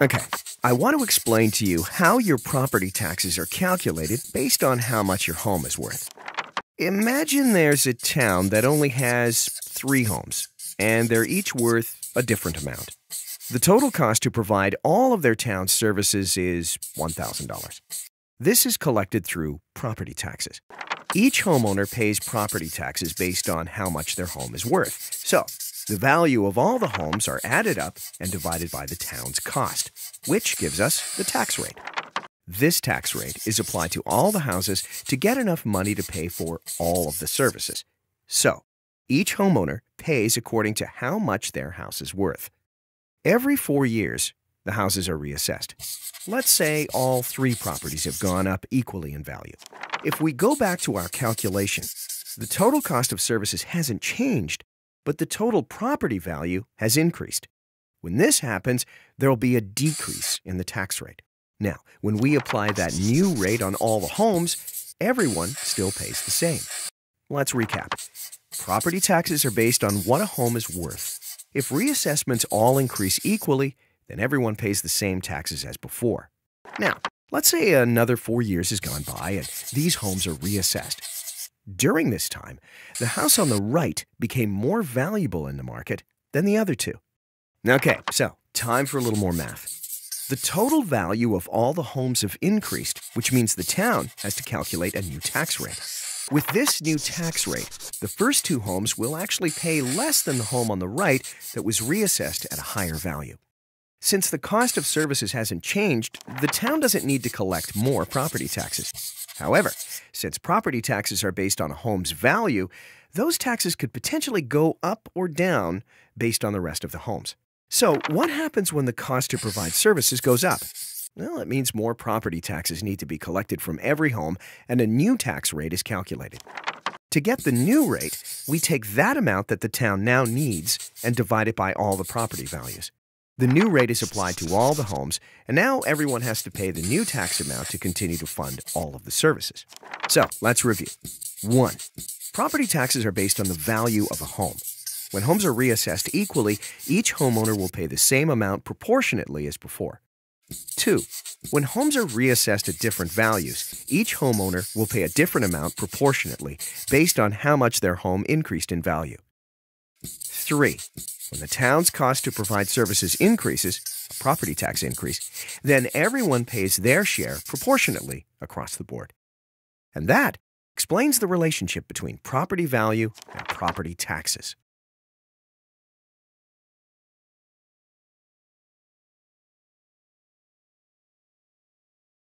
Okay, I want to explain to you how your property taxes are calculated based on how much your home is worth. Imagine there's a town that only has 3 homes, and they're each worth a different amount. The total cost to provide all of their town's services is $1,000. This is collected through property taxes. Each homeowner pays property taxes based on how much their home is worth. So, the value of all the homes are added up and divided by the town's cost, which gives us the tax rate. This tax rate is applied to all the houses to get enough money to pay for all of the services. So, each homeowner pays according to how much their house is worth. Every 4 years, the houses are reassessed. Let's say all 3 properties have gone up equally in value. If we go back to our calculation, the total cost of services hasn't changed, but the total property value has increased. When this happens, there will be a decrease in the tax rate. Now, when we apply that new rate on all the homes, everyone still pays the same. Let's recap. Property taxes are based on what a home is worth. If reassessments all increase equally, then everyone pays the same taxes as before. Now, let's say another 4 years has gone by and these homes are reassessed. During this time, the house on the right became more valuable in the market than the other 2. Okay, so time for a little more math. The total value of all the homes have increased, which means the town has to calculate a new tax rate. With this new tax rate, the first 2 homes will actually pay less than the home on the right that was reassessed at a higher value. Since the cost of services hasn't changed, the town doesn't need to collect more property taxes. However, since property taxes are based on a home's value, those taxes could potentially go up or down based on the rest of the homes. So, what happens when the cost to provide services goes up? Well, it means more property taxes need to be collected from every home, and a new tax rate is calculated. To get the new rate, we take that amount that the town now needs and divide it by all the property values. The new rate is applied to all the homes, and now everyone has to pay the new tax amount to continue to fund all of the services. So, let's review. 1. Property taxes are based on the value of a home. When homes are reassessed equally, each homeowner will pay the same amount proportionately as before. 2. When homes are reassessed at different values, each homeowner will pay a different amount proportionately based on how much their home increased in value. 3. When the town's cost to provide services increases, a property tax increase, then everyone pays their share proportionately across the board. And that explains the relationship between property value and property taxes.